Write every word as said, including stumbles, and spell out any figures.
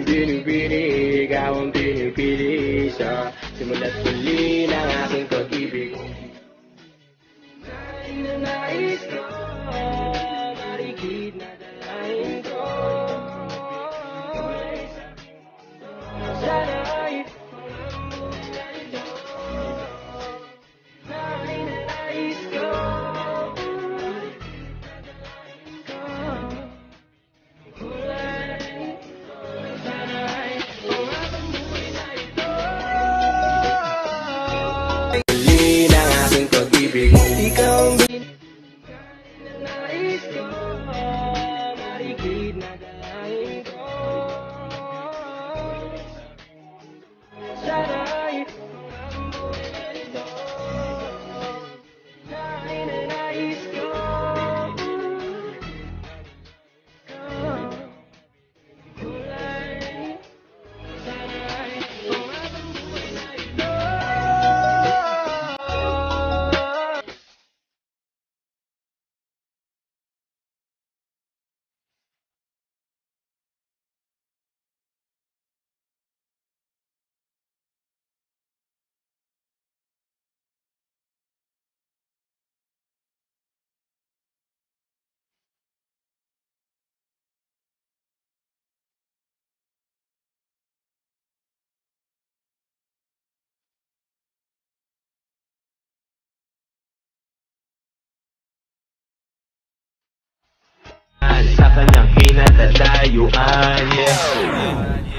binibini, ikaw ang pinipili sa simula't huli ng aking pag-ibig. Nais ko, marikit na dalahin ko. Sana'y walang buhay ito. Nais ko, marikit na dalahin ko. Kulay, sana'y walang buhay na ito. Huli ng aking pag-ibig, ikaw ang nais ko, marikit na dalahin ko. Sana'y walang buhay na ito. Nais ko, kulay, sana'y walang buhay na ito. Sa kanyang kinadadayuan, yeah.